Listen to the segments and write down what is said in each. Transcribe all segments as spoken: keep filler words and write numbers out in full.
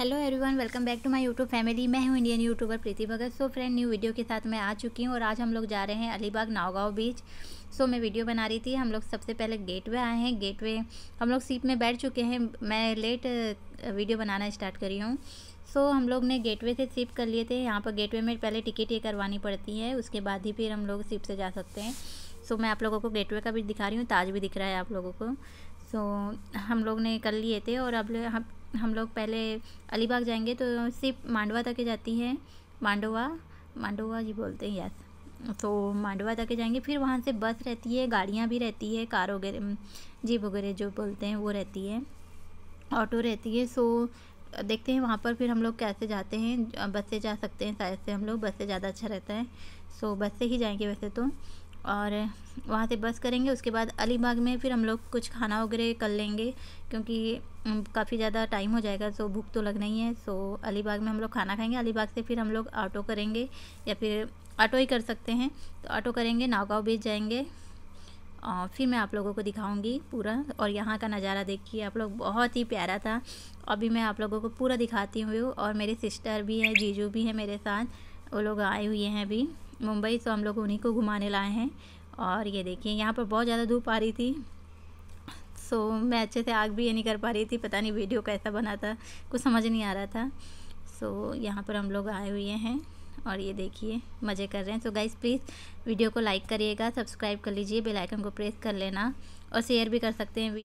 Hello everyone, welcome back to my YouTube family. मैं हूं Indian YouTuber Preeti Bhagat. So friend, new video के साथ मैं आ चुकी हूं और आज हम लोग जा रहे हैं अलीबाग नावगांव बीच। सो मैं वीडियो बना रही थी। हम लोग सबसे पहले गेटवे आए हैं। गेटवे हम लोग सीट में बैठ चुके हैं। मैं लेट वीडियो बनाना स्टार्ट करी हूँ। सो हम लोग ने गेटवे से शिफ्ट कर लिए थे। यहाँ पर गेटवे में पहले टिकट ये करवानी पड़ती है, उसके बाद ही फिर हम लोग शिफ्ट से जा सकते हैं। सो मैं आप लोगों को गेटवे का भी दिखा रही हूँ, ताज भी दिख रहा है आप लोगों को। सो हम लोग ने कर लिए थे और अब हम हम लोग पहले अलीबाग जाएंगे तो सिर्फ मांडवा तक जाती है। मांडवा मांडवा जी बोलते हैं, यस। तो मांडवा तक जाएंगे, फिर वहाँ से बस रहती है, गाड़ियाँ भी रहती है, कार वगैरह, जीप वगैरह जो बोलते हैं वो रहती है, ऑटो रहती है। सो देखते हैं वहाँ पर फिर हम लोग कैसे जाते हैं। बस से जा सकते हैं शायद से हम लोग, बस से ज़्यादा अच्छा रहता है। सो बस से ही जाएंगे वैसे तो, और वहाँ से बस करेंगे। उसके बाद अलीबाग में फिर हम लोग कुछ खाना वगैरह कर लेंगे, क्योंकि काफ़ी ज़्यादा टाइम हो जाएगा। सो भूख तो लगना ही है। सो अलीबाग में हम लोग खाना खाएंगे। अलीबाग से फिर हम लोग ऑटो करेंगे, या फिर ऑटो ही कर सकते हैं तो ऑटो करेंगे, नावगांव बीच जाएंगे। और फिर मैं आप लोगों को दिखाऊंगी पूरा। और यहाँ का नज़ारा देखिए आप लोग, बहुत ही प्यारा था। अभी मैं आप लोगों को पूरा दिखाती हूँ। और मेरे सिस्टर भी हैं, जीजू भी हैं मेरे साथ, वो लोग आए हुए हैं अभी मुंबई। तो हम लोग उन्हीं को घुमाने लाए हैं। और ये देखिए यहाँ पर बहुत ज़्यादा धूप आ रही थी। सो मैं अच्छे से आग भी ये नहीं कर पा रही थी, पता नहीं वीडियो कैसा बना था, कुछ समझ नहीं आ रहा था। सो यहाँ पर हम लोग आए हुए हैं और ये देखिए मज़े कर रहे हैं। सो गाइस, प्लीज़ वीडियो को लाइक करिएगा, सब्सक्राइब कर लीजिए, बेल आइकन को प्रेस कर लेना और शेयर भी कर सकते हैं।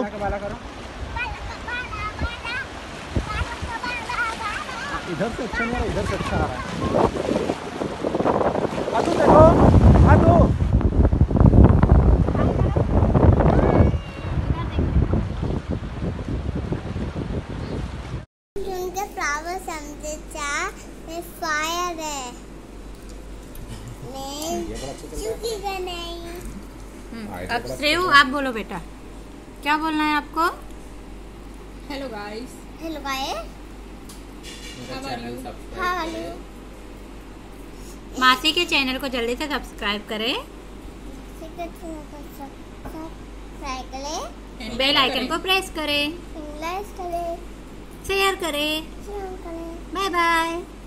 इधर से अच्छा नहीं आ रहा, इधर से अच्छा आ रहा है। आदू देखो, आदू उनके फ्लावर समझे चा में फायर है, मैं चुकी का नहीं। अब श्रेयू आप बोलो बेटा, क्या बोलना है आपको? Hello guys. Hello guys, how are you? How are you? मासी के चैनल को जल्दी से सब्सक्राइब करें, सब्सक्राइब करें, बेल आइकन को प्रेस करें, लाइक करें, शेयर करें। शेयर करें। Bye bye.